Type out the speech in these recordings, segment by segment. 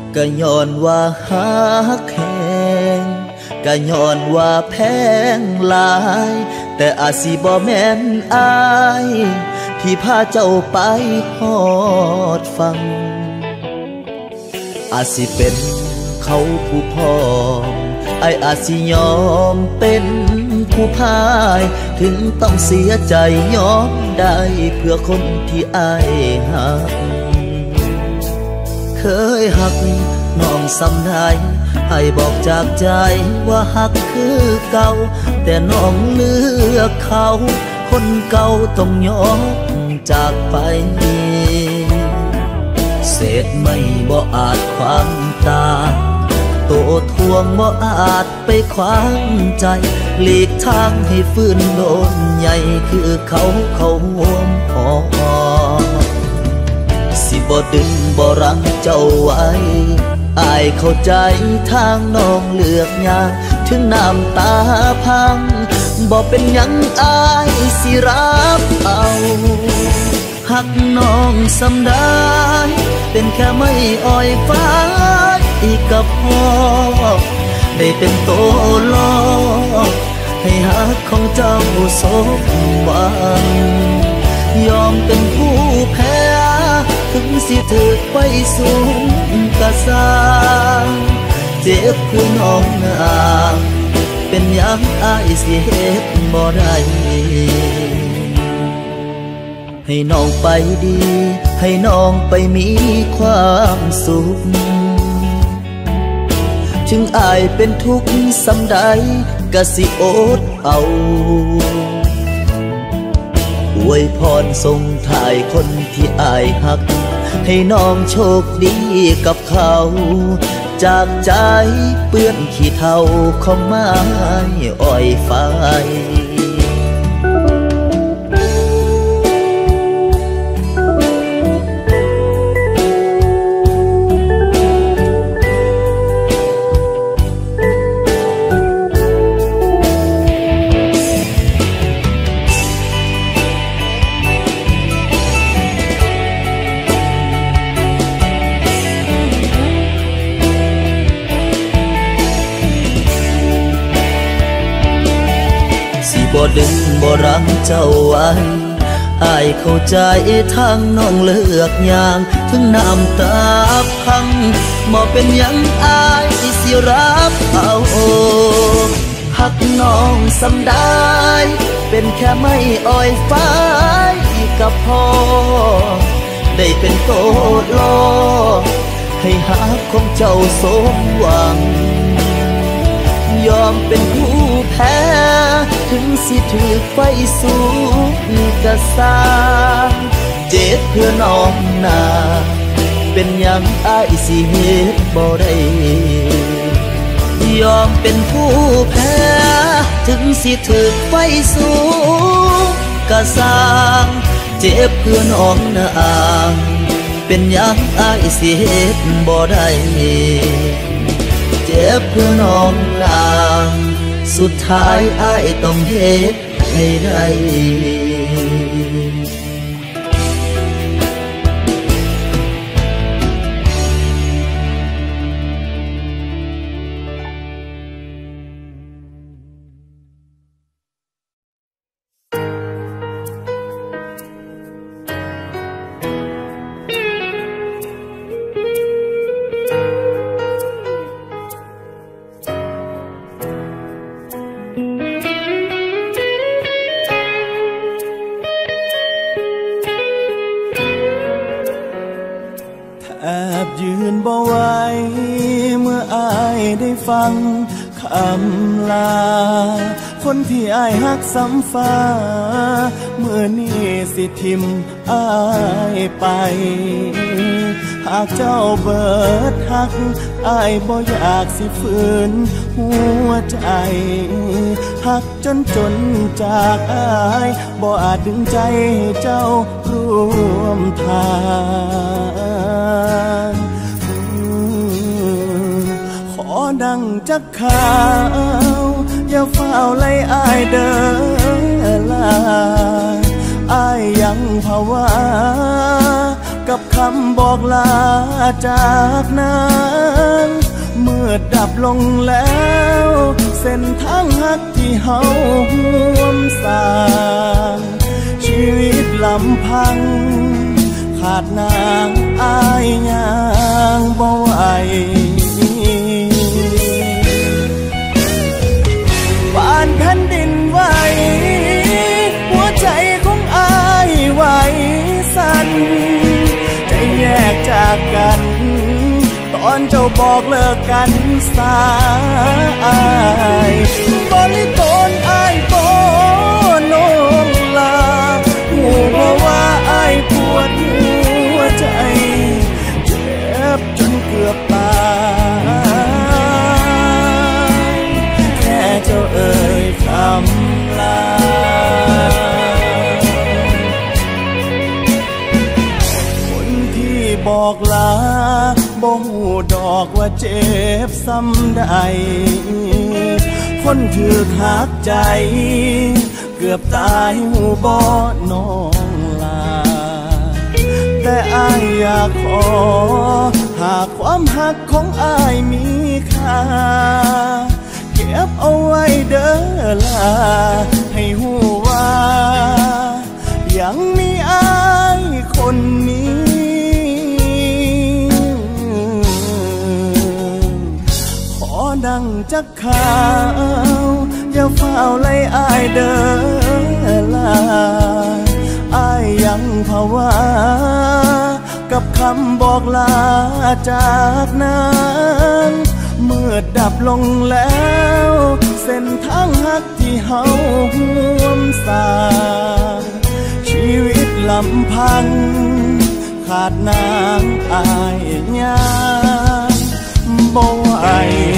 ก็ย้อนว่าฮักแหงก็ย้อนว่าแพงหลายแต่อาจสิบ่แม่นอายที่พาเจ้าไปฮอดฟังอาจสิเป็นเขาผู้พอไออาจสิยอมเป็นผู้พายถึงต้องเสียใจยอมได้เพื่อคนที่อายหักเคยหักน้องสำได้ให้บอกจากใจว่าหักคือเก่าแต่น้องเลือกเขาคนเก่าต้องยอมจากไปเศษไม่บ่อาจความตาโตทวงบ่อาจไปขวางใจหลีกทางให้ฟื้นโดนใหญ่คือเขาห่วงพอสิบ่ดึงบ่รั้งเจ้าไว้อายเข้าใจทางน้องเลือกยากถึงน้ำตาพังบ่เป็นหยังอายสิรับเอาหักน้องสำได้เป็นแค่ไม่อ่อยฟ้าอีกกับพ่อได้เป็นโตลอให้หักของเจ้าสมหวังยอมเป็นผู้แพ้ถึงสิถึกไปสูงกะสร้างเจ็บคือน้องนางเป็นหยังอายสิเฮ็ดบ่ได้ให้น้องไปดีให้น้องไปมีความสุขถึงอายเป็นทุกข์สำใดก็สิอดเอาอวยพรส่งถ่ายคนที่อายหักให้น้องโชคดีกับเขาจากใจเปื้อนขี้เถ้าของไม้อ้อยไฟบ่ดึงบ่รั้งเจ้าไว้อายเข้าใจทางน้องเลือกอย่างถึงน้ำตาพังบ่เป็นหยังอายสิรับเอาหักน้องสำได้เป็นแค่ไม่อ่อยฟ้ากับพ่อได้เป็นโตลอให้หักของเจ้าสมหวังยอมเป็นผู้แพ้ถึงสิถูกไฟสูงกะสร้างเจ็บเพื่อน้องนาเป็นหยังอายสิเฮ็ดบ่ได้ยอมเป็นผู้แพ้ถึงสิถูกไฟสูงกะสร้างเจ็บเพื่อน้องนาเป็นหยังอายสิเฮ็ดบ่ได้เจ็บเพื่อน้องนางสุดท้ายอ้ายต้องเฮ็ดให้ได้ยืนบ่ไหวเมื่ออายได้ฟังคำลาคนที่อายฮักซ้ำฟ้าเมื่อนี้สิทิมอายไปหากเจ้าเบิดฮักอายบ่อยากสิฝืนหัวใจฮักจนจากอายบ่อาจดึงใจให้เจ้าร่วมทางขอดังจักข่าวอย่าเฝ้าไล่อายเด้อลาอายยังภาวะกับคำบอกลาจากนางเมื่อดับลงแล้วเส้นทางหักที่เฮาห่วมสร้างชีวิตลำพังขาดนางอายย่างบ่ไหวบ้านแผ่นดินไหวหัวใจของอายไหวสั่นใจแยกจากกันตอนเจ้าบอกเลิกกันสายบริโภคอายบ่นงลาหูบ่ว่าอายปวดหัวใจเจ็บจนเกือบตายแค่เจ้าเอ่ยคำลาคนที่บอกลาบ่หูดอกว่าเจ็บซ้ำใดคนถือหักใจเกือบตายหูบ่น้องลาแต่อายอยากขอหากความหักของอายมีค่าเก็บเอาไว้เด้อลาให้หูว่ายังมีอายคนนี้ดังจักข่าวอย่าเฝ้าไล่อายเด้อลาอายยังภาวะกับคำบอกลาจากนางเมื่อดับลงแล้วเส้นทางหักที่เฮาห่วมสร้างชีวิตลำพังขาดนางอายย่างบ่ไหว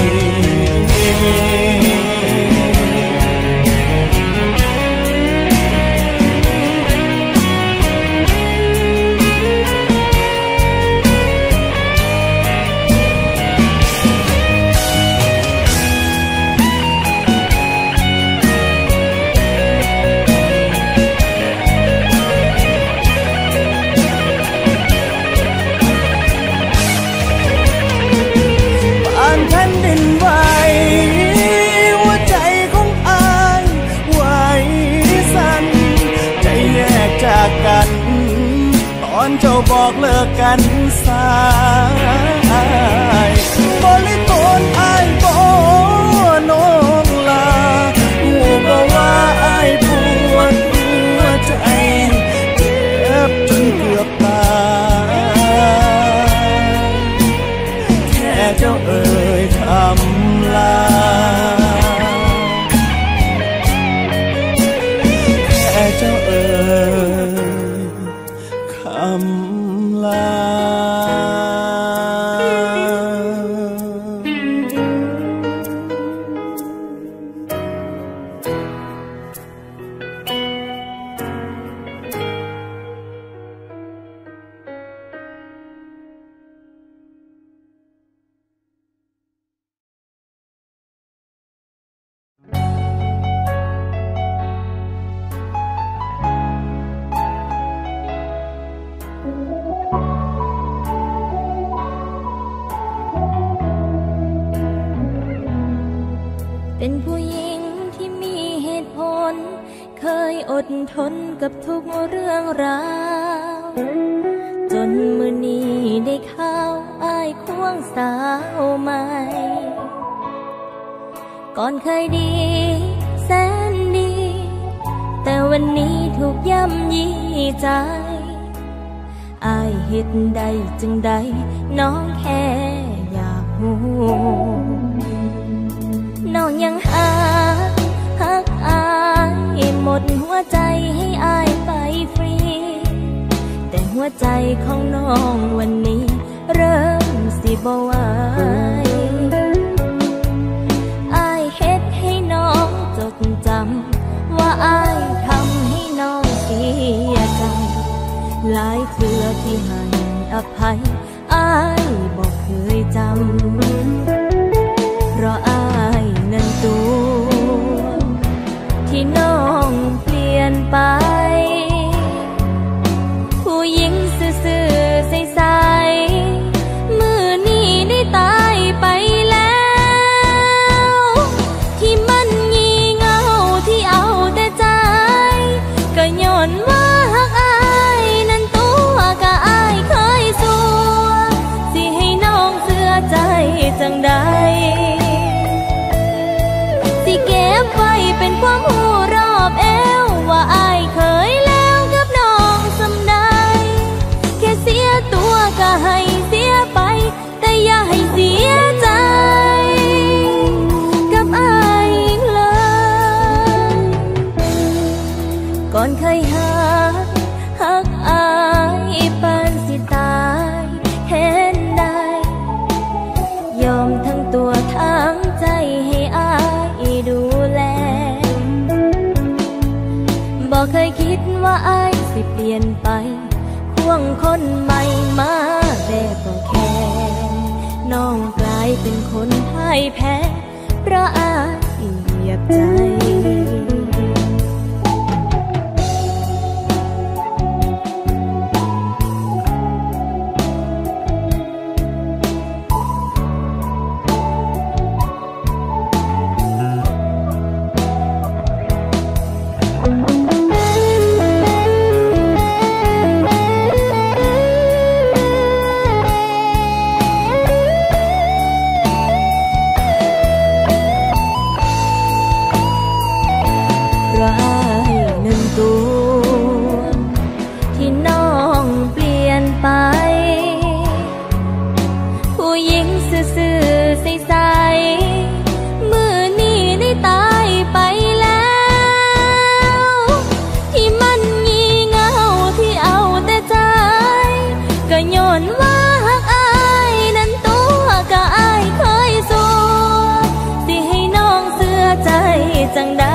ตอนเจ้าบอกเลิกกันสายบริโภคอายบ่น้องลาหูบ่ว่าอายปวดหัวใจเจ็บจนเกือบตายแค่เจ้าเอ่ยคำลาแค่เจ้าเอ่ยคำลาเป็นผู้หญิงที่มีเหตุผลเคยอดทนกับทุกเรื่องราวจนมื้อนี้ได้ข่าวอ้ายควงสาวใหม่ก่อนเคยดีแสนดีแต่วันนี้ถูกย่ำยีใจอ้ายเฮ็ดได้จึงใดน้องแค่อยากฮู้น้องยังฮักอายหมดหัวใจให้อายไปฟรีแต่หัวใจของน้องวันนี้เริ่มสิบ่ไหวอายเฮ็ดให้น้องจดจำว่าอายทำให้น้องเสียใจหลายเทื่อที่ให้อภัยอายบ่เคยจำเพราะอายนั้นตัวที่น้องเปลี่ยนไปผู้หญิงซื่อๆอนเคยฮักอายปานสิตายเห็นได้ยอมทั้งตัวทั้งใจให้อายดูแลบอกเคยคิดว่าอายสิเปลี่ยนไปควงคนใหม่มาแบบบ่แค่น้องกลายเป็นคนพ่ายแพ้เพราะอายเหยียบใจจังใด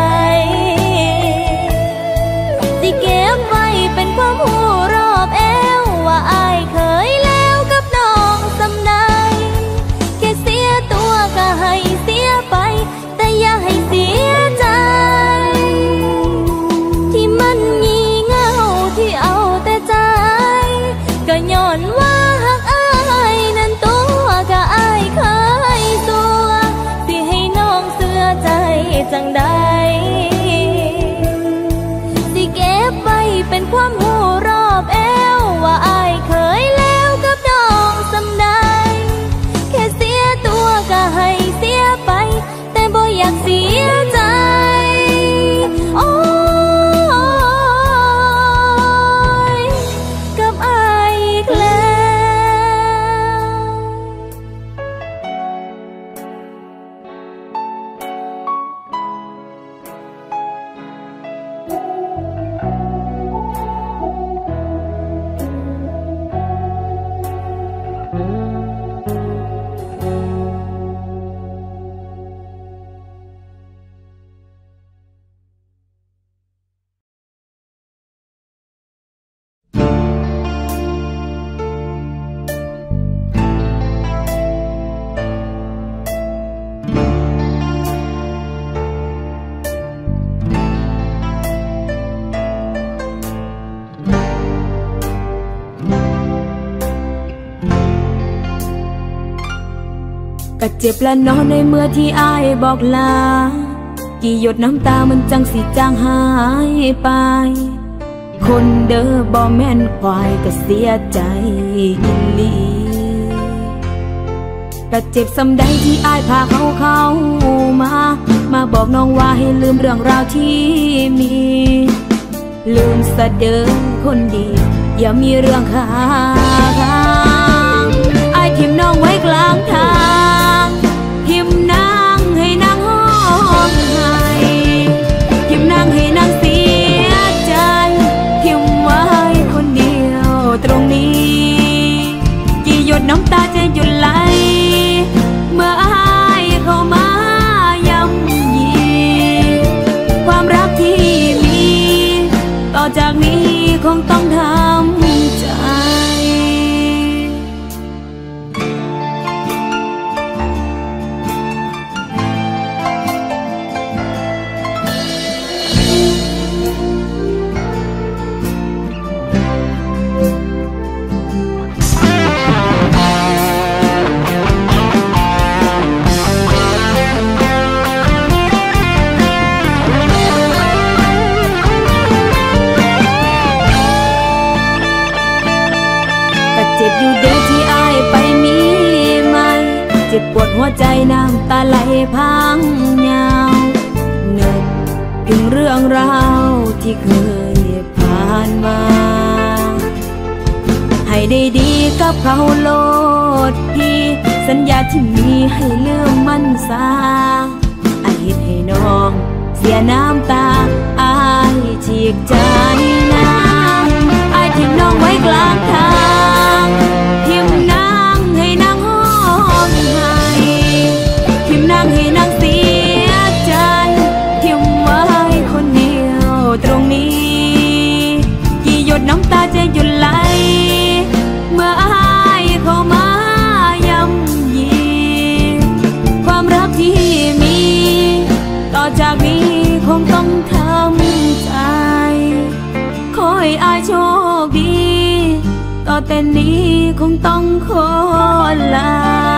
สิเก็บไว้เป็นความหูรอบเอวว่าอายเคยแล้วกับน้องสำใดแค่เสียตัวก็ให้เสียไปแต่อย่าให้เสียใจที่มันงี่เง่าที่เอาแต่ใจก็ย้อนว่าหักอายนั้นตัวก็อายเคยสัวสิให้น้องเสือใจจังใดสิเก็บไว้เป็นความหูรอบเอวว่าอายเคยแล้วกับน้องสำใดแค่เสียตัวก็ให้เสียไปแต่บ่อยากเสียใจโอ้ยกับอายอีกแล้วก็เจ็บและนอนในเมื่อที่อายบอกลากี่หยดน้ำตามันจังสิจางหายไปคนเด้อบ่แม่นควายก็เสียใจอีหลีก็เจ็บสำใดที่อายพาเขามาบอกน้องว่าให้ลืมเรื่องราวที่มีลืมซะเด้อคนดีอย่ามีเรื่องค้างอายทิ่มน้องไว้กลางทางทิ่มนางให้นางห้องไห้ทิ่มนางให้นางเสียใจทิ่มไว้คนเดียวตรงนี้กี่หยดน้ำตาจะหยุดไหลเมื่ออายเข้ามาย่ำยีความรักที่มีต่อจากนี้คงต้องทำใจเจ็บอยู่เด้อที่อายไปมีใหม่เจ็บปวดหัวใจน้ำตาไหลพังยาวนึกถึงเรื่องราวที่เคยผ่านมาให้ได้ดีกับเขาโลดพี่สัญญาที่มีให้ลืมมันซาอายเฮ็ดให้น้องเสียน้ำตาอายฉีกใจเป็นนี้คงต้องขอลา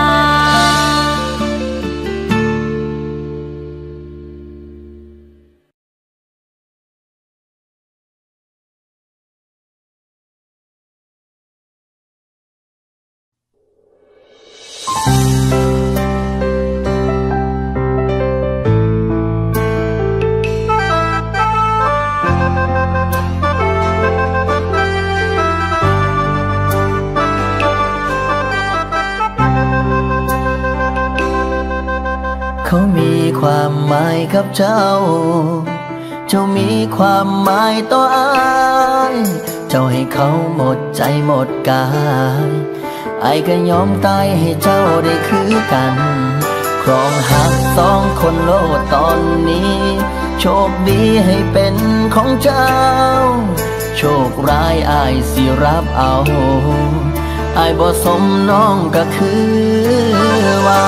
เขามีความหมายกับเจ้าเจ้ามีความหมายต่ออายเจ้าให้เขาหมดใจหมดกายอายก็ยอมตายให้เจ้าได้คือกันครองหักสองคนโลดตอนนี้โชคดีให้เป็นของเจ้าโชคร้ายอายสิรับเอาอายบ่สมน้องก็คือว่า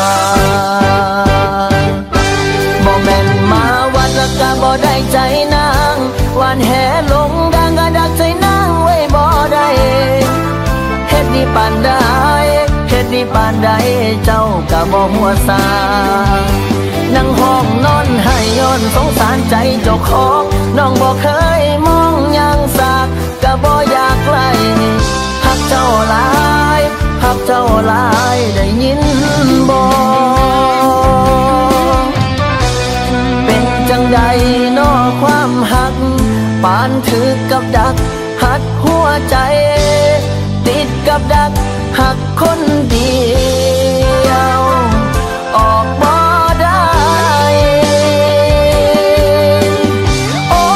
บ่แม่นมาวัดแล้วก็บ่ได้ใจนางวันแห่ลงดังก็ดักใจนางไว้บ่ได้เฮ็ดดีปานใดเฮ็ดดีปานใดเจ้าก็บ่หัวซานั่งห้องนอนให้ย้อนสงสารใจเจ้าของน้องบ่เคยมองยังสากก็บ่อยากไกลฮักเจ้าหลายฮักเจ้าหลายได้ยินบ่เป็นจังใดน้อความหักปานถือกับดักหัดหัวใจติดกับดักหักคนเดียวออกบ่ได้โอ้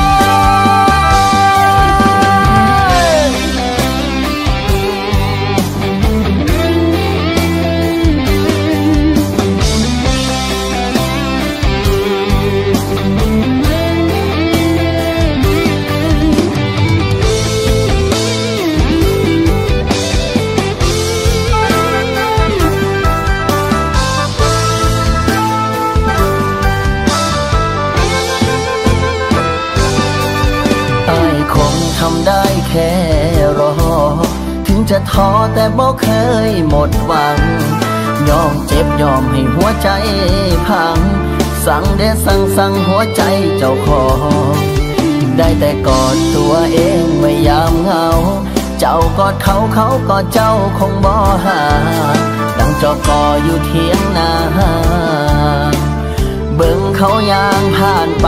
ทำได้แค่รอถึงจะท้อแต่บ่เคยหมดหวังยอมเจ็บยอมให้หัวใจพังสั่งได้สั่งหัวใจเจ้าของได้แต่กอดตัวเองไม่ยามเหงาเจ้ากอดเขาเขากอดเจ้าคงบ่หาดังจอกออยู่เทียงนาเบิ่งเขาย่างผ่านไป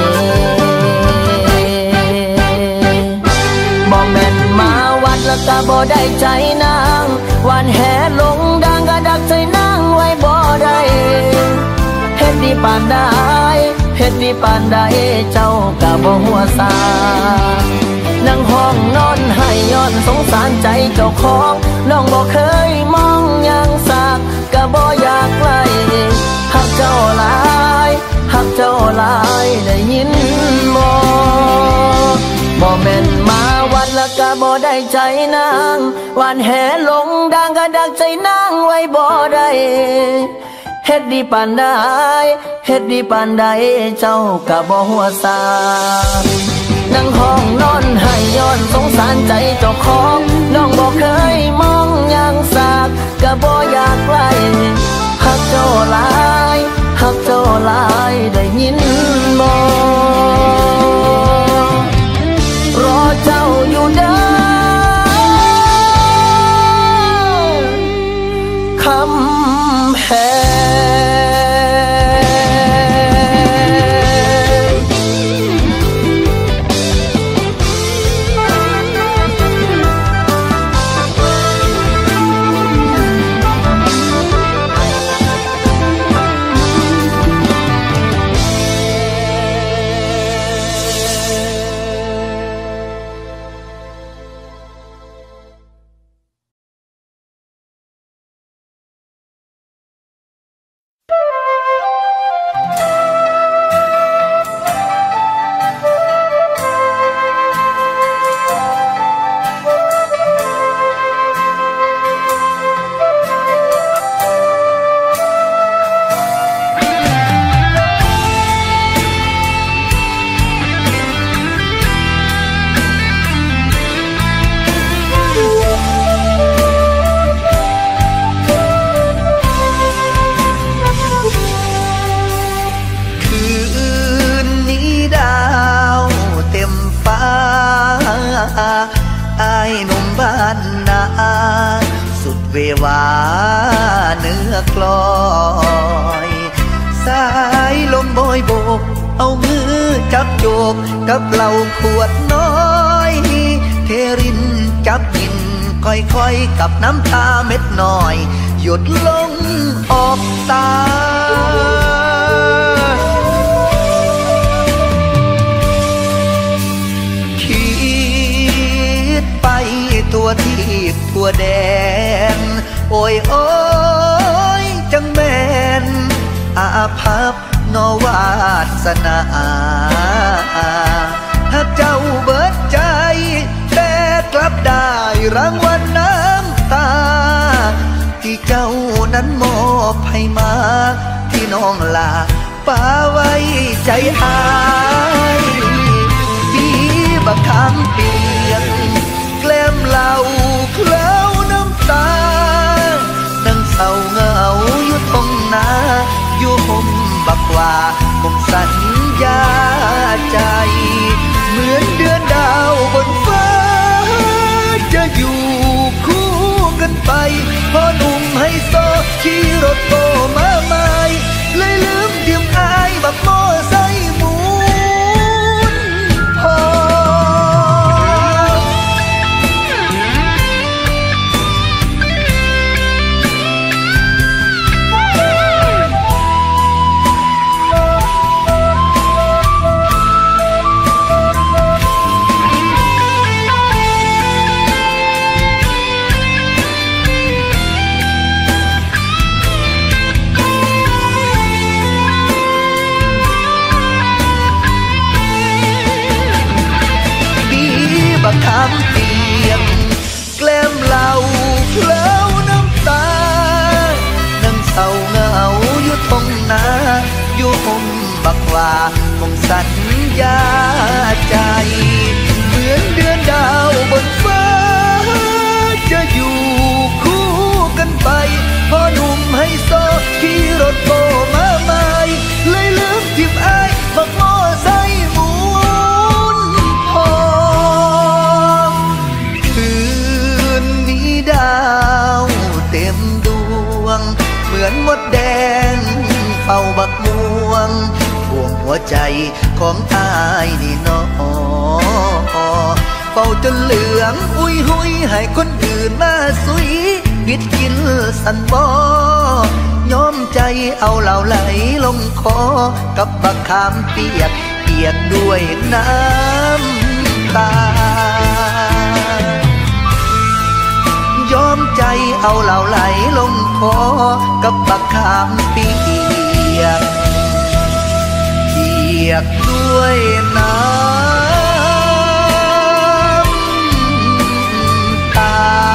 บ่แม่นมาวัดแล้วก็บ่ได้ใจนางวันแห่ลงดังก็ดักใจนางไว้บ่ได้เฮ็ดดีปานใดเฮ็ดดีปานใดเจ้าก็บ่หัวซานั่งห้องนอนให้ย้อนสงสารใจเจ้าของน้องบ่เคยมองยังสากก็บ่อยากไกลฮักเจ้าหลายฮักเจ้าหลายได้ยินบ่แม่นมาวัดแล้วก็บ่ได้ใจนางวันแห่ลงดังก็ดักใจนางไว้บ่ได้เฮ็ดดีปานใดเฮ็ดดีปานใดเจ้าก็บ่หัวซานั่งห้องนอนให้ย้อนสงสารใจเจ้าของน้องบ่เคยมองยังสากก็บ่อยากไกลฮักเจ้าหลายฮักเจ้าหลายได้ยินบ่รอเจ้าอยู่เด้อคำแพงวาเนื้อกลอยสายลมบอยโบกเอามือจับโยกกับเหล้าขวดน้อยเทรินจับกินค่อยๆกับน้ำตาเม็ดน้อยหยดลงออกตาคิดไปตัวที่ทั่วแดนโอ้ยโอ้ยจังแม่นอาภัพนอวาสนาหากเจ้าเบิดใจแต่กลับได้รางวัลน้ำตาที่เจ้านั้นมอบให้มาที่น้องลาป้าไว้ใจหายพี่บักคำเปียกแกล้มเหล่าเคล้าน้ำตาดังเศร้าเหงาอยู่ตรงหน้าอยู่ห่มบักว่าผมสัญญาใจเหมือนเดือนดาวบนฟ้าจะอยู่คู่กันไปพอหนุ่มให้โซขี่รถโตมาใหม่เลยลืมเดียมอายบักโม่ใส่หมูพอบักคำเปียกแกล้มเหล่าเคล้าน้ำตานั่งเศร้าเหงาอยู่ตรงหน้าอยู่ห่มบักว่าคงสัญญาใจเหมือนเดือนดาวบนฟ้าจะอยู่คู่กันไปพอหนุ่มให้โซขี่รถโบมาใหม่เลยลืมทิมอายบักมอไซค์หมุนพอคืนนี้ดาวเต็มดวงเหมือนมดแดงเฝ้าบักม่วงห่วงหัวใจของอายนี่น้อเฝ้าจนเหลืองอุ้ยหุยให้คนอื่นมาสุยบิดกินสันบ่ยอมใจเอาเหล่าไหลลงคอกับบักขามเปียกเปียกด้วยน้ำตายอมใจเอาเหล่าไหลลงคอกับบักขามเปียกเปียกด้วยน้ำตา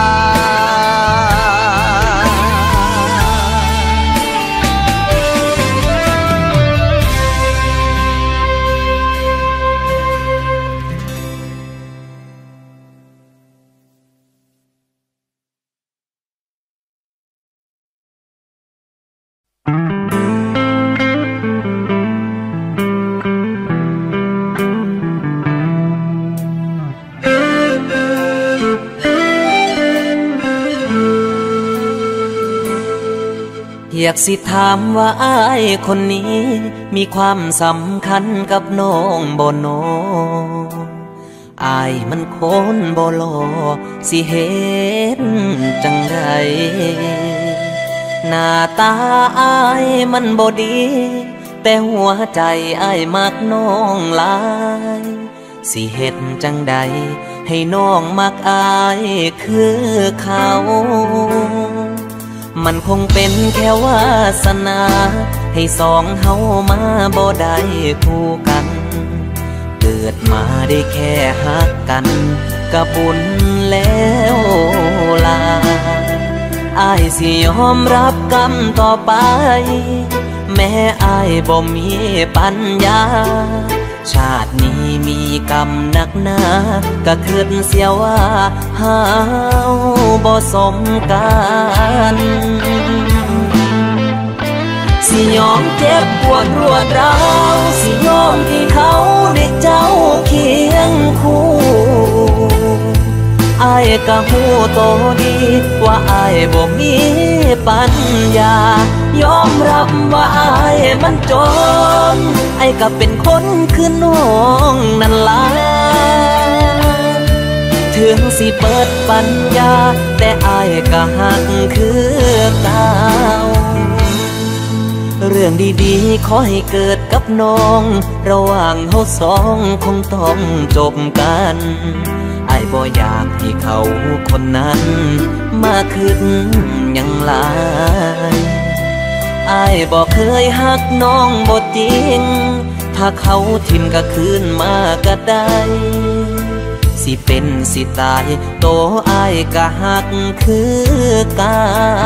อยากสิถามว่าอ้ายคนนี้มีความสำคัญกับน้องบ่น้ออ้ายมันคนบ่หล่อสิเฮ็ดจังไดหน้าตาอ้ายมันบ่ดีแต่หัวใจอ้ายมักน้องหลายสิเฮ็ดจังใดให้น้องมักอ้ายคือเขามันคงเป็นแค่วาสนาให้สองเฮามาบ่ได้คู่กันเกิดมาได้แค่ฮักกันก็บุญแล้วล่ะอ้ายสิยอมรับกรรมต่อไปแม้อ้ายบ่มีปัญญาชาตินี้มีกรรมหนักหนาก็คิดเสียว่าเฮาบ่สมกันสิยอมเจ็บปวดรวดร้าวสิยอมที่เขาได้เจ้าเคียงคู่อ้ายก็หูโตดีว่าอายบ่มีปัญญายอมรับว่าอายมันจนไอ้ก็เป็นคนคือน้องนั่นล่ะถึงสิเปิดปัญญาแต่อายก็หักคือเก่าเรื่องดีๆขอให้เกิดกับน้องระหว่างเฮาสองคงต้องจบกันอายบ่อยากให้เขาคนนั้นมาขึ้นยังหลายอายบ่เคยหักน้องบ่จริงถ้าเขาทิ่มก็คืนมาก็ได้สิเป็นสิตายโตอายก็หักคือเก่า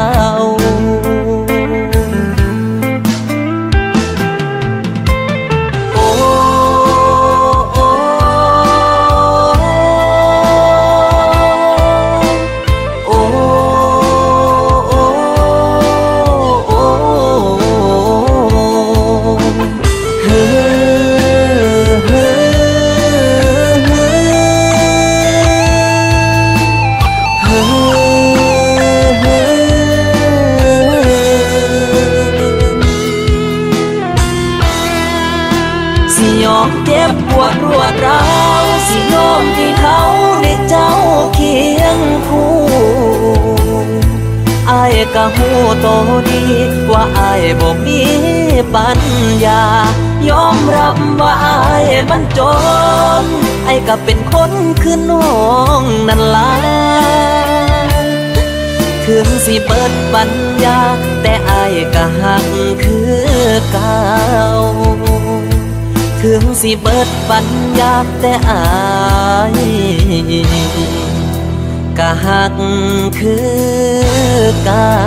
เจ็บปวดรวดร้าวสิยอมที่เขาได้เจ้าเคียงคู่อายก็หูโตดีว่าอายบ่มีปัญญายอมรับว่าอายมันจนไอ้ก็เป็นคนคือน้องนั่นล่ะถึงสิเปิดปัญญาแต่อายก็หักคือเก่าถึงสิเบิดปัญญาแต่อายก็หักคือเก่า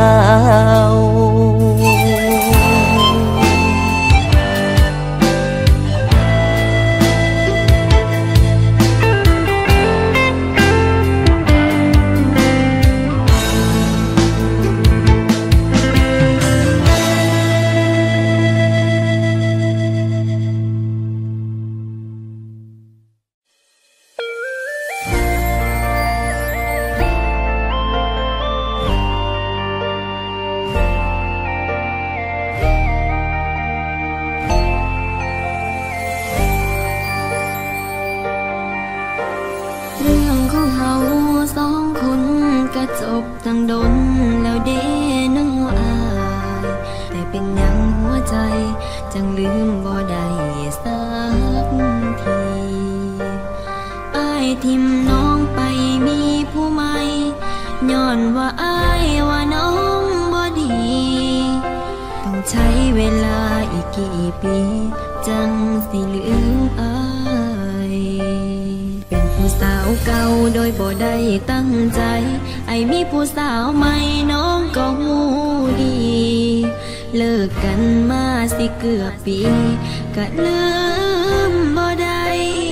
จบตั้งดนแล้วเด้น้องอายแต่เป็นยังหัวใจจังลืมบ่ได้สักทีอายทิมน้องไปมีผู้ใหม่ย้อนว่าอายว่าน้องบ่ดีต้องใช้เวลาอีกกี่ปีจังสิลืมอายเป็นผู้สาวเก่าโดยบ่ได้ตั้งใจไอ้มีผู้สาวใหม่น้องก็หูดีเลิกกันมาสิเกือบปีก็ลืมบ่ได้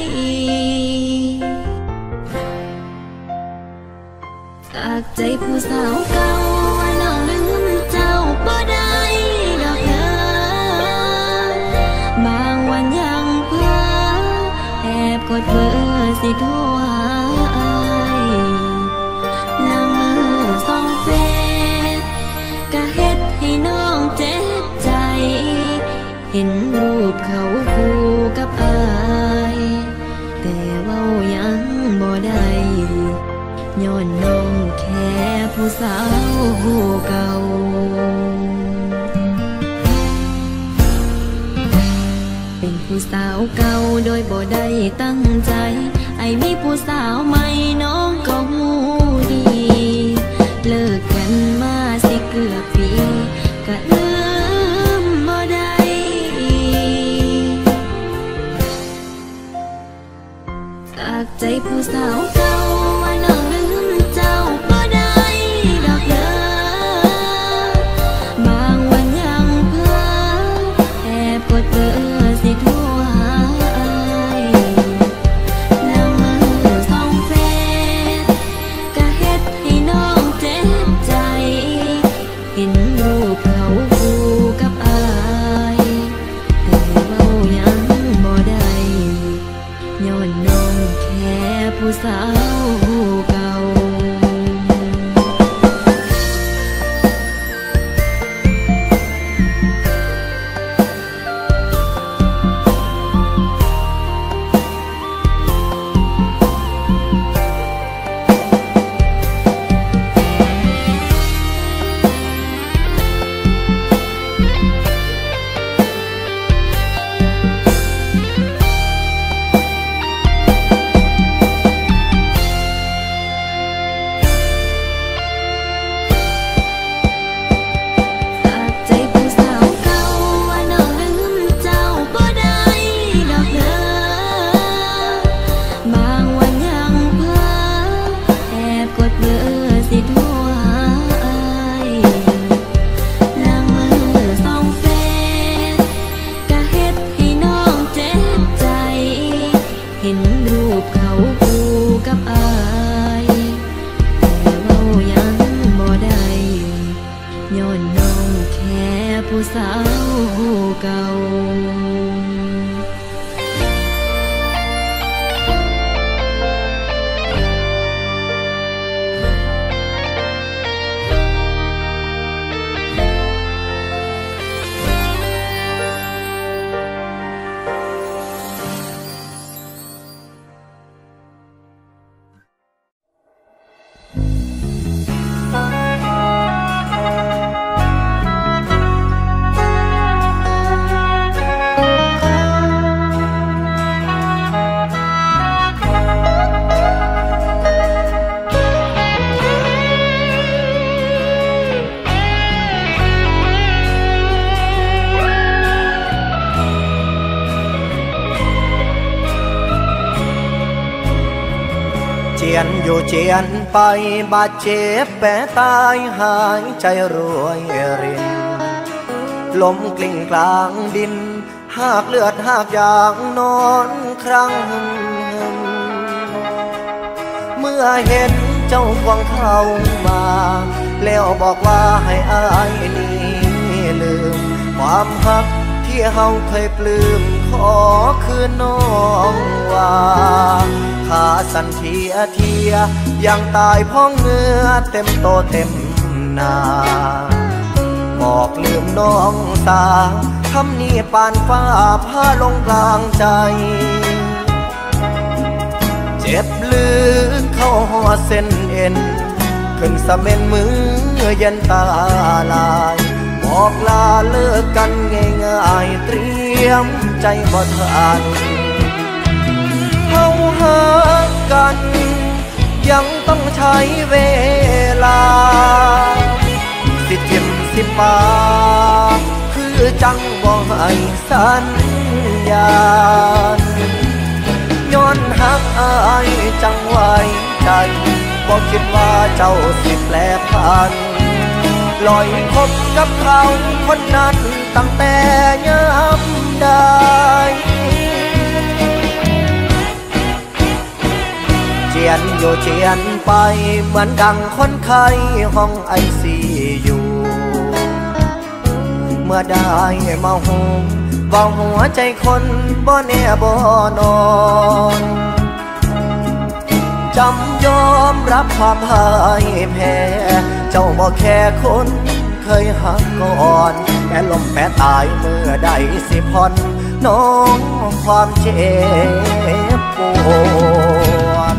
จากใจผู้สาวเก่าว่าน้องลืมเจ้าบ่ได้ดอกเด้อบางวันยังเพ้อแอบกดเบอร์สิโทรหาเห็นรูปเขาคู่กับอายแต่เว้ายังบ่ได้ย้อนน้องแค่ผู้สาวเก่าเป็นผู้สาวเก่าโดยบ่ได้ตั้งใจไอ้มีผู้สาวใหม่น้องก็หูดีเลิกกันมาสิเกือบปีก็ลืมบ่ได้จากใจผู้สาวเก่าว่าน้องลืมเจ้าบ่ได้ดอกเด้อบางวันยังเพ้อแอบกดเบอร์สิโทรหาแล้วมือส่องเฟซก็เฮ็ดให้น้องเจ็บใจเห็นรูปเขาคู่กับอายแต่เว้ายังบ่ได้ย้อนอนน้องแค่ผู้สาวเก่าอยู่เจียนไปบาดเจ็บแผลตายหายใจรวยรินลมกลิ้งกลางดินหากเลือดหากยางนอนครั้งเมื่อเห็นเจ้าควงเข้ามาแล้วบอกว่าให้อายนี่ลืมความฮักที่เฮาเคยปลื้มขอคืนน้องว่าขาสันเทียยังตายพ้องเนื้อเต็มโตเต็มนาบอกลืมน้องตาคำนี้ปานฟ้าผ้าลงกลางใจเจ็บลึกเข้าหัวเส้นเอ็นขึ้นสะเม็นมือเย็นตาลายบอกลาเลิกกันง่ายๆเตรียมใจบ่ทันเฮาหากันยังต้องใช้เวลาสิทิมสิปาคือจังบ่ให้สัญญาณย้อนหักอายจังไว้ใจบ่คิดว่าเจ้าสิแปรผันลอยคบกับเขาคนนั้นตั้งแต่ย้ำได้เจียนอยู่เจียนไปเหมือนดังคนไข้ห้องไอซียูเมื่อได้มาหงเบาหัวใจคนบ่แน่บ่นอนจำยอมรับความพ่ายแพ้เจ้าบ่แค่คนเคยหักก่อนแค่ลมแพ้ตายเมื่อใดสิพรน้องความเจ็บปวด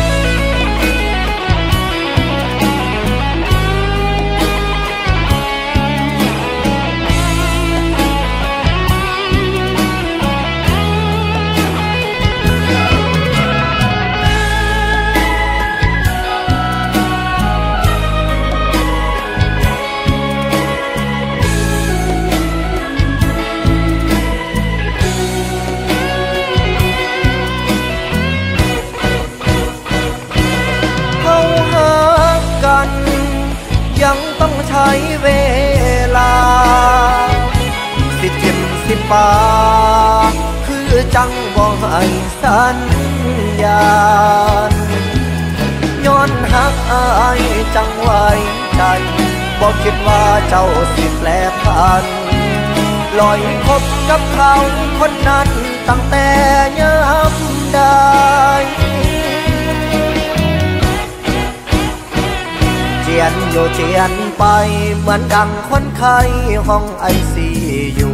ยังต้องใช้เวลาสิทิมสิปาคือจังบ่ให้สัญญาณย้อนหักอายจังไว้ใจบ่คิดว่าเจ้าสิแปรผันลอยคบกับเขาคนนั้นตั้งแต่ย้ำได้เจียนอยู่เจียนไปเหมือนดังคนไข้ห้องไอซียู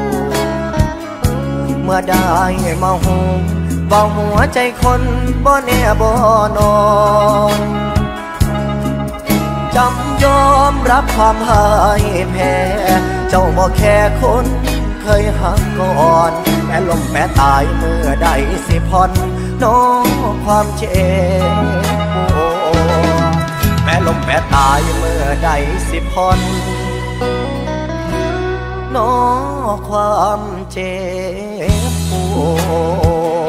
เมื่อได้มาหูเบาหัวใจคนบ่แน่บ่นอนจำยอมรับความพ่ายแพ้เจ้าบ่แค่คนเคยหักก่อนแม่ลมแม่ตายเมื่อใดสิพรน้องความเจ็บปวดแม่ลมแม่ตายเมื่อใดสิพรน้องความเจ็บปวด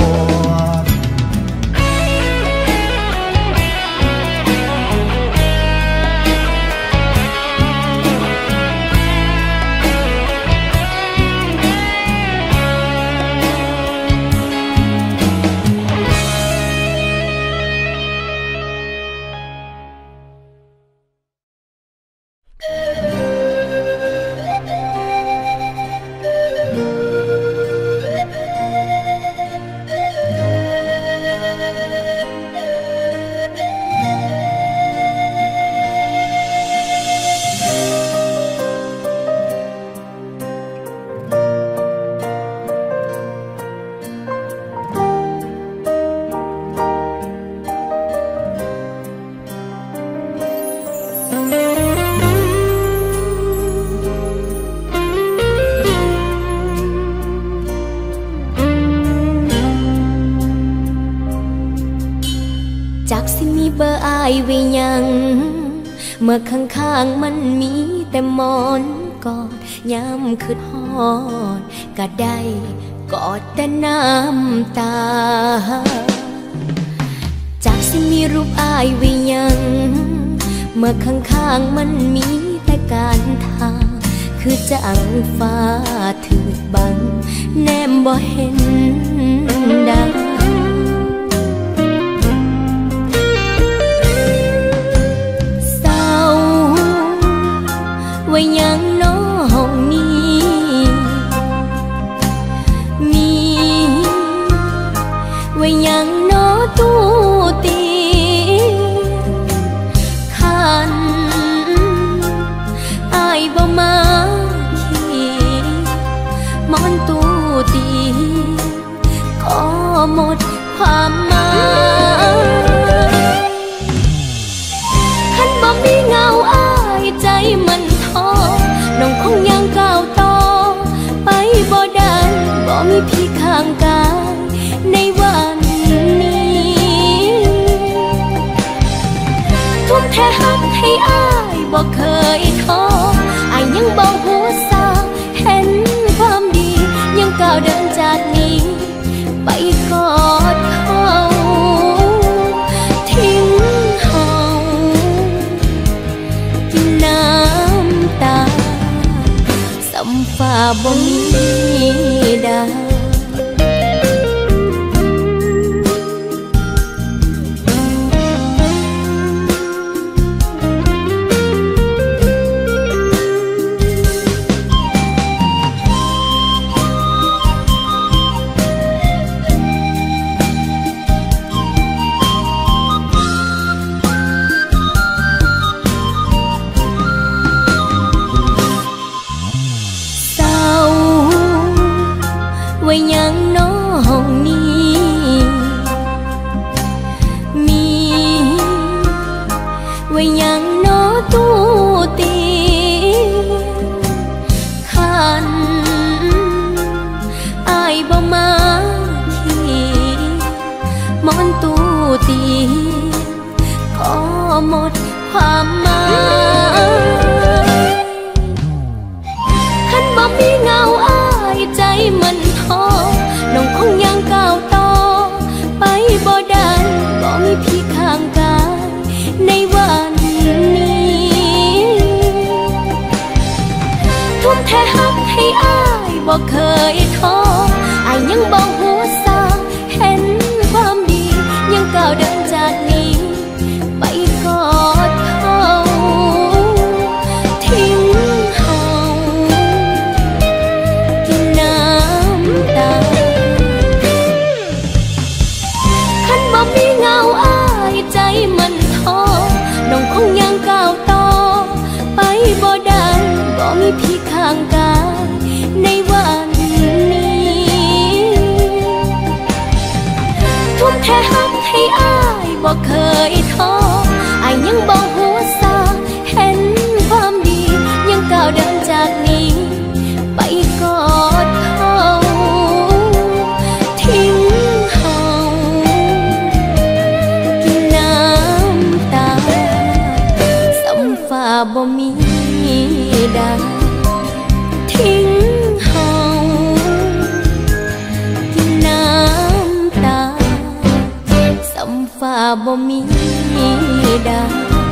เบอร์อายไว้ยังเมื่อข้างๆมันมีแต่หมอนกอดย้ำคืดฮอดก็ได้กอดแต่น้ำตาจากสิมีรูปอายไว้ยังเมื่อข้างๆมันมีแต่การทาคือจังฟ้าถือบังแนมบ่เห็นดังไว้ยังน้อห้องนี้มีไว้ยังน้อตู้ตีขันอายบ่มาขี่มอนตู้ตีก็หมดความหมายขันบ่มีเงาอายใจมันน้องคงยังก้าวต่อไปบ่ได้บ่มีพี่ข้างกายในวันนี้ทุ่มเทหักให้อายบ่เคยท้ออายยังบ่หัวซาเห็นความดียังก้าวเดินจากนี้ไปกอดเขาทิ้งเฮาน้ำตาสัมฟ้าบ่มีดาวไว้ยังน้อห้องนี้มีไว้ยังน้อตู้ตีขันอายบ่มาขี่มอนตู้ตีก็หมดความหมายขันบ่มีเงาอายใจมันน้องคงยังก้าวต่อไปบ่ได้บ่มีพี่ข้างกายในวันนี้ทุ่มเทหักให้อายบ่เคยท้ออายยังบ่หัวซาเห็นความดียังก้าวเดินจากนี้ไปกอดเขาทิ้งเฮาน้ำตามีเงาอ้ายใจมันท้อน้องคงยังก้าวต่อไปบ่ได้บ่มีพี่ข้างกายในวันนี้ทุ่มเทหักให้อ้ายบ่เคยท้ออ้ายยังบ่หัวซาเห็นความดียังก้าวเดินจากนี้ไปกอดเขาทิ้งเขากินน้ำตาสัมฟ้าบ่มีดาทิ้งเขากินน้ำตาสัมฟ้าบ่มีดา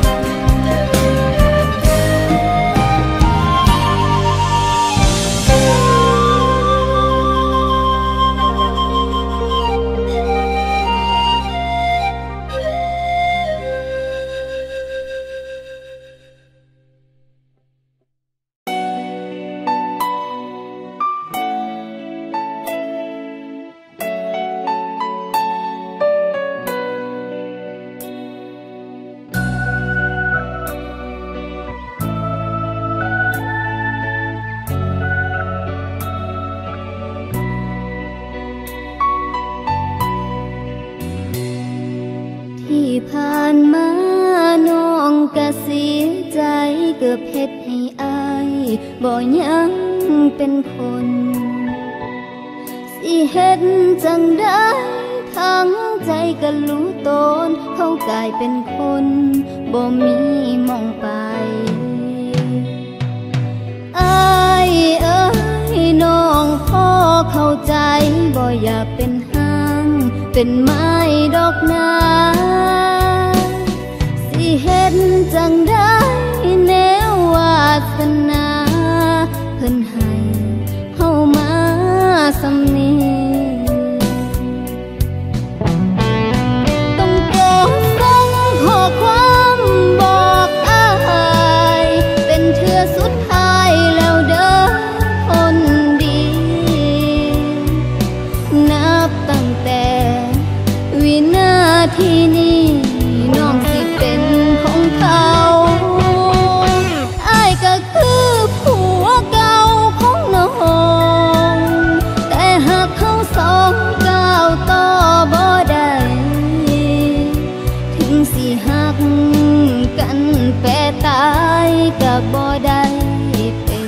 ผ่านมาน้องก็เสียใจเกือบเฮ็ดให้อายบ่ยังเป็นคนสิเฮ็ดจังได้ทั้งใจก็รู้ตนเขากลายเป็นคนบ่มีมองไปอายเอ้ยน้องพ่อเข้าใจบ่อยากเป็นห้างเป็นไม้ดอกนาสิเฮ็ดจังได้แนววาสนาเพิ่นให้เฮามาสำนีต้องโกงส่งข้อความบอกอ้ายเป็นเทื่อสุดท้ายแล้วเด้อคนดีนับตั้งแต่วินาทีนี้น้องสิเป็นของเขาอ้ายก็คือผัวเก่าของน้องแต่หากเขาสองก้าวต่อบ่ได้ถึงสิหักกันแปรตายก็บ่ได้เป็น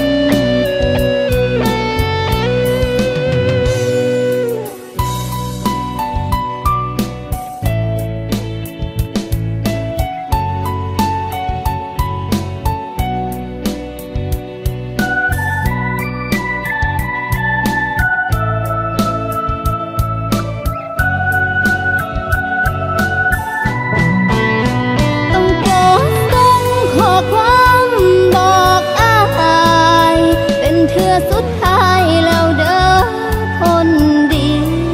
ความบอกอ้ายเป็นเทื่อสุดท้ายแล้วเด้อคนดี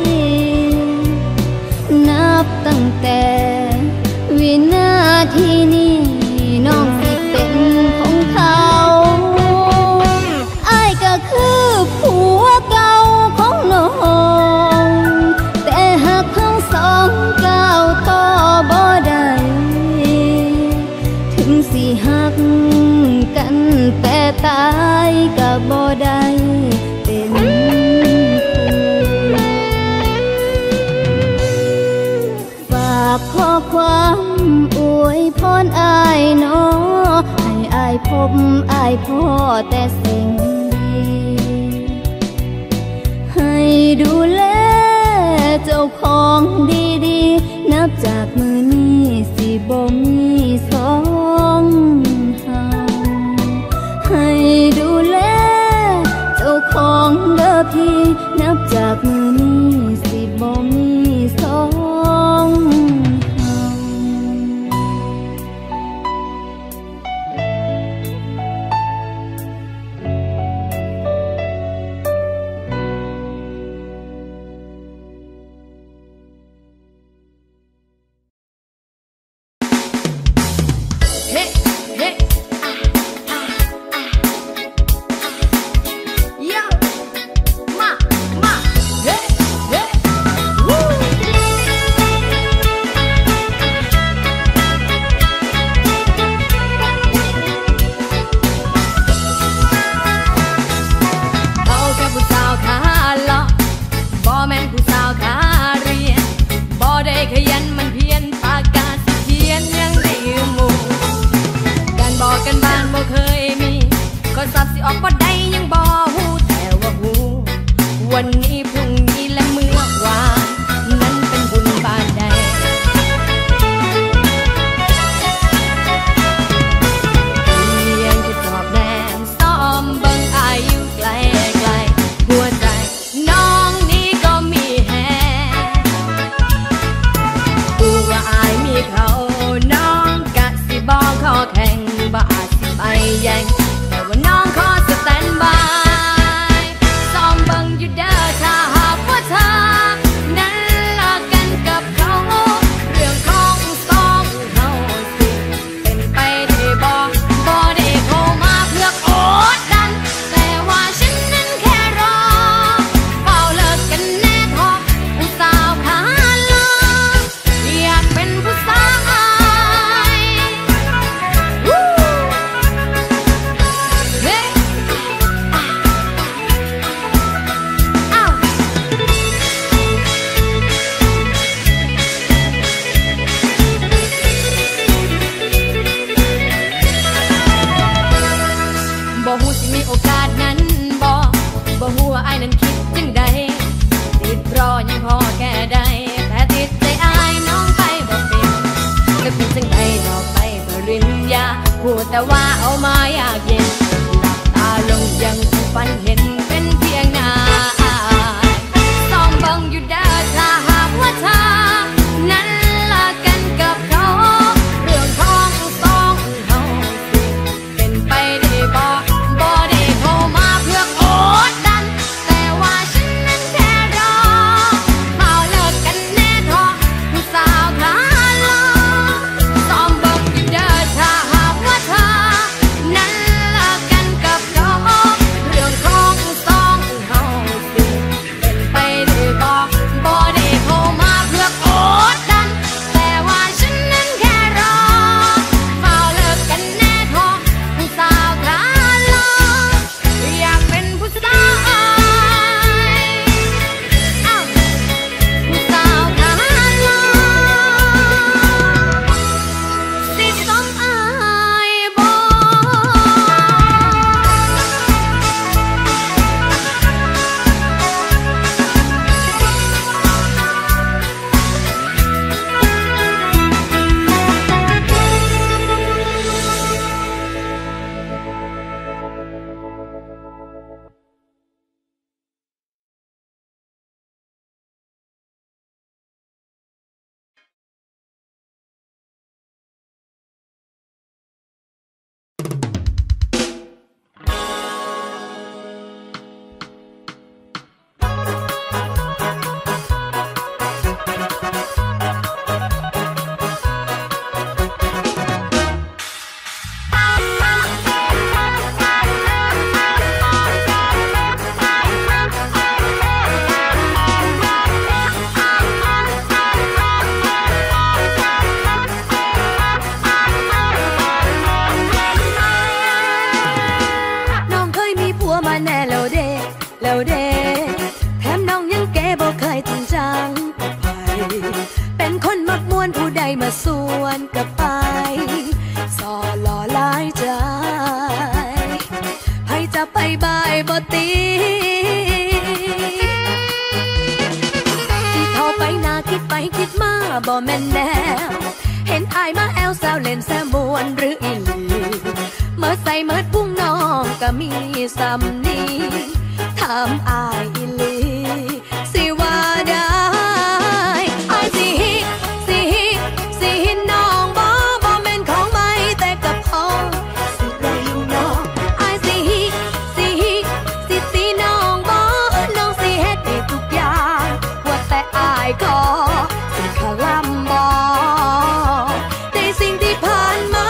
นับตั้งแต่วินาทีนี้น้องสิเป็นของเขาอ้ายก็คือผัวเก่าของน้องแต่หากเขาสองก้าวต่อบ่ได้ถึงสิหักกันแต่ตายก็บ่ได้เป็นฝากข้อความอวยพรอ้ายน้อให้อ้ายพบอ้ายพ่อแต่สิ่งดีให้ดูแลเจ้าของดีๆนับจากมือนี้สิบ่มีสองเฮาให้ดูแลเจ้าของเด้อพี่นับจากมือนี้สิบ่มีสองเฮา Yo, ma, hey, hey, woo. แต่ว่าเอามาอยากเย็นหลับตาลงยังฝันเห็นเป็นเพียงหน้าส่องบังอยู่เด้อถ้าหากว่าเธอนั้นละกันกับเขาเรื่องของสองเฮาเป็นไปได้บ่ได้เข้ามาเพื่อกดดันแต่ว่าฉันนั้นแค่รอเขาเลิกกันแน่ท้อผู้สาวขาลอส่องบังอยู่เด้อถ้าหากว่าเธอนั้นละกันกับเขาเรื่องของสองเฮาเป็นไปได้บ่ได้เข้ามาเพื่อกดดันแต่ว่าฉันนั้นแค่รอเขาเลิกกันแน่ท้อผู้สาวขาลออยากเป็นผู้สาวผู้สาวขาลอสิสมอายบ่ มาส่วนกับไปสอหล่อหลายใจให้จะไปบายบ่ตีที่เข้าไปน่าคิดไปคิดมาบ่แม่นแนวเห็นอายมาแอลแซวเล่นแซมมวนหรืออีหลีเมื่อใส่เมื่อพุ่งน้องก็มีซ้ำนี้ถามอายอีหลีสิว่าได้อายสิน้องบ่แม่นของไม่แต่กับพอสิได้น้องอายสิน้องบ่น้องสิเฮ็ดให้ทุกอย่างว่าแต่อายขอสิขะลำบ่ในสิ่งที่ผ่านมา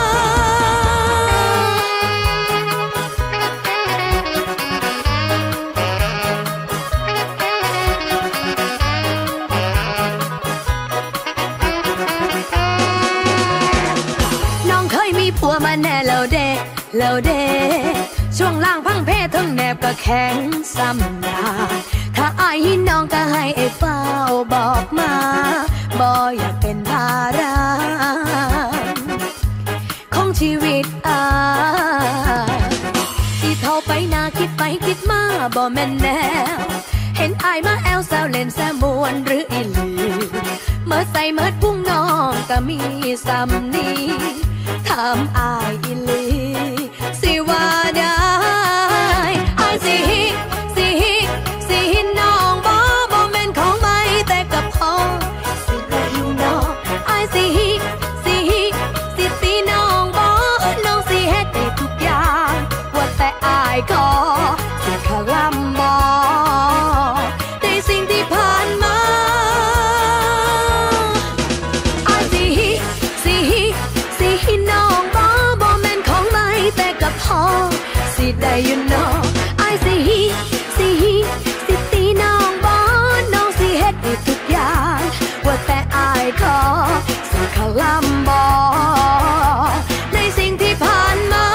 ผัวมาแน่แล้วเด้ช่วงล่างพังเพทั้งแนบก็แข็งซ้ำหน้าถ้าอายหินน้องก็ให้ไอ้เฝ้าบอกมาบ่อยากเป็นภาระของชีวิตอายที่เท่าไปน่าคิดไปคิดมาบ่แม่นแนวเห็นอายมาแอลแซวเล่นแซมมวนหรืออีหลีเมื่อใส่เมื่อพุ่งน้องก็มีซ้ำนี้ถามอายอีหลีสิว่าได้อายสิน้องบ่แม่นของไม่แต่กับพอสิได้น้องอายสิน้องบ่น้องสิเฮ็ดได้ทุกอย่างว่าแต่อายขอสิขะลำบ่ในสิ่งที่ผ่านมาอายสิน้องบ่แม่นของไม่แต่กับพอสิได้อยู่น้องอายสิตีน้องบ่น้องสิเฮ็ดได้ทุกอย่างว่าแต่อายขอสิขะลำบ่ในสิ่งที่ผ่านมา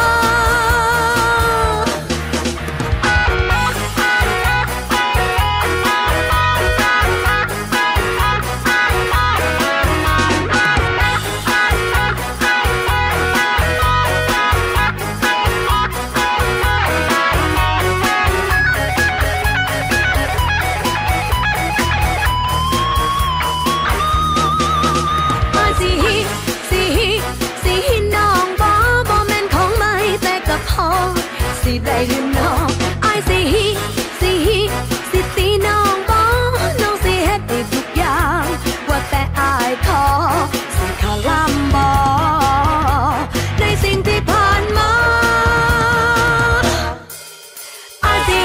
ได้หรือน้องอายสิสิตีน้องบ่น้องสิเฮ็ดได้ทุกอย่างว่าแต่อายขอสิขอลำบ่ในสิ่งที่ผ่านมาอายสิ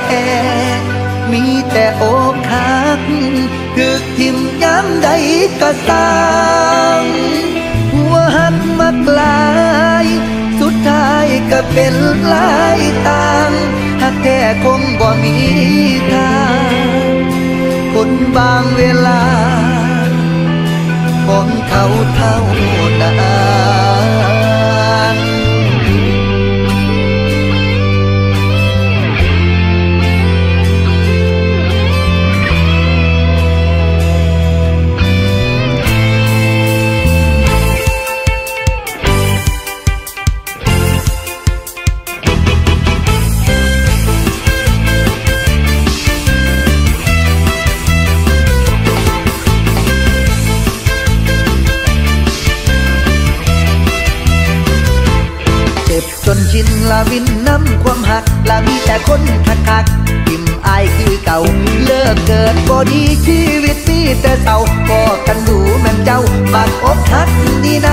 มีแต่อกหักถึกทิ่มย้ำใดก็ตามหัวหักมักลายสุดท้ายก็เป็นลายตามหากแท้คงบ่มีทางคนบางเวลาของเขาเท่านั้นจนชินละวินน้ำความหักละมีแต่คนคักทิมอายคือเก่าเลิกเกิดบ่ดีชีวิตมีแต่เศร้าก็กันดูแม่นเจ้าบาดอกหักนี่นะ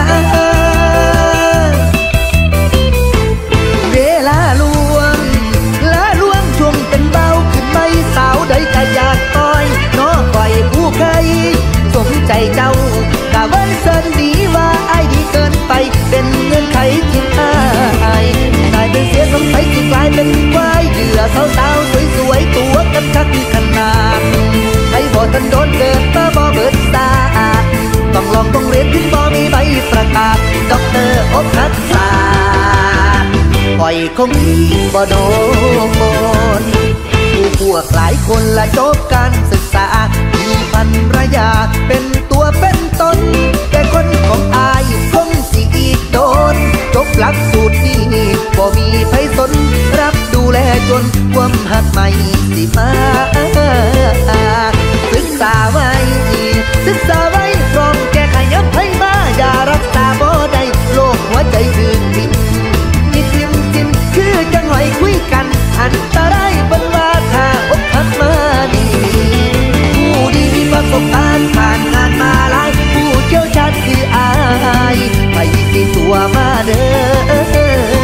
เวลาล่วงช่วงเป็นเบาขึ้นไม่สาวใดก็อยากต้อยน้อก่อยผู้ใครสมใจเจ้ากะวันเส้นนี้ว่าอายดีเกินไปเป็นเงื่อนไขที่กลายเป็นเสียสงสัยที่กลายเป็นควายเหยื่อสาวๆสวยๆตัวกันคักขนาดให้บ่ทันโดนเกิดมาบ่เบิดตาต้องลองต้องเรียนถึงบ่มีใบประกาศด็อกเตอร์อกหักษาปล่อยคงอีกบ่โดนผู้พวกหลายคนละจบการศึกษามีภรรยาเป็นตัวเป็นตนแต่คนของอายคงสิอีกโดนจบหลักสูตรนี้บ่มีไผสนรับดูแลจนความหักใหม่สิมาศึกษาไว้พร้อมแก้ไขย้ำให้มาอย่ารักษาบ่ได้โรคหัวใจคือทิ่มคือจังหน่อยคุยกันอันตรายบนว่าถ้าอกหักมาดีผู้ดีมีประสบการณ์ผ่านงานมาหลายผู้เชี่ยวชาญคืออายไปติดตัวมาเด้อ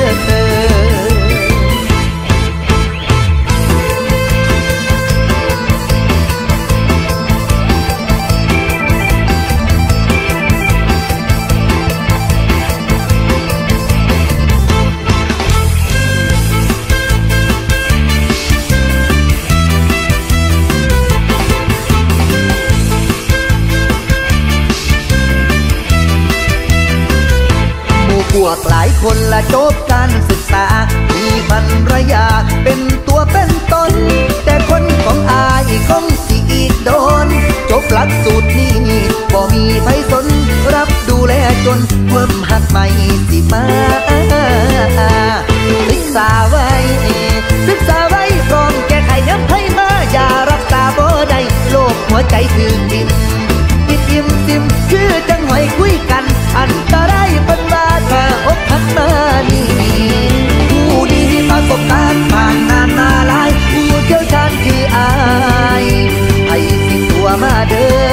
พวกหลายคนละจบการศึกษามีภรรยาเป็นตัวเป็นตนแต่คนของอายคงสิอีกโดนจบหลักสูตรนี้บ่มีไผสนรับดูแลจนความหักใหม่สิมาศึกษาไว้พร้อมแก้ไขย้ำให้มาอย่ารักษาบ่ได้โรคหัวใจคือทิ่มคือจังหน่อยคุยกันอันตรายเป็นว่าถ้าอกหักมานี่ผู้ดีมีประสบการณ์ผ่านงานมาหลายผู้เชี่ยวชาญคืออายให้สิตัวมาเด้อ